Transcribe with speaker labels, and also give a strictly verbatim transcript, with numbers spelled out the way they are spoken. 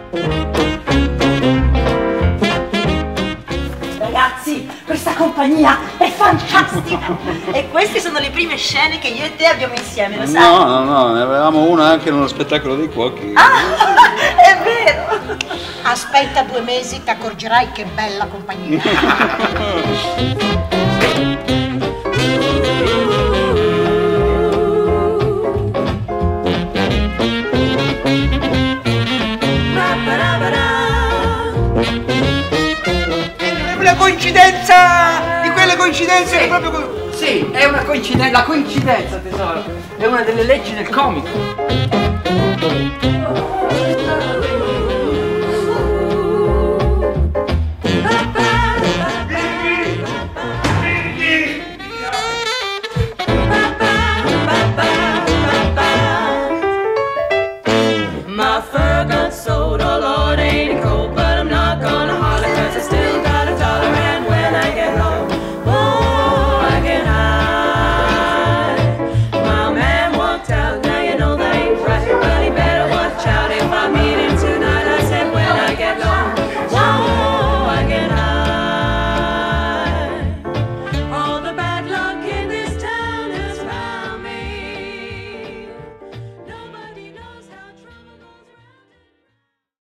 Speaker 1: Ragazzi, questa compagnia è fantastica! E queste sono le prime scene che io e te abbiamo insieme, lo sai?
Speaker 2: No, no, no, ne avevamo una anche nello spettacolo dei cuochi.
Speaker 1: Ah, è vero!
Speaker 3: Aspetta due mesi, ti accorgerai che bella compagnia.
Speaker 4: Una coincidenza di quelle coincidenze
Speaker 5: sì,
Speaker 4: che proprio...
Speaker 5: Sì, è una coincidenza, la coincidenza tesoro, è una delle leggi del comico.